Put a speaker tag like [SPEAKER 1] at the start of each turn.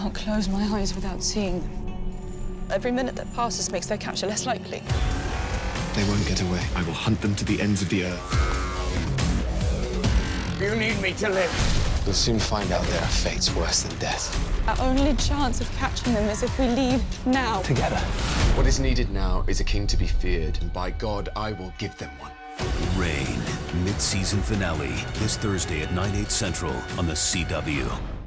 [SPEAKER 1] can't close my eyes without seeing them. Every minute that passes makes their capture less likely.
[SPEAKER 2] They won't get away. I will hunt them to the ends of the earth.
[SPEAKER 3] You need me to live.
[SPEAKER 2] You'll soon find out there are fates worse than death.
[SPEAKER 1] Our only chance of catching them is if we leave now.
[SPEAKER 2] Together. What is needed now is a king to be feared, and by God, I will give them one.
[SPEAKER 4] Reign, mid-season finale, this Thursday at 9/8 Central on the CW.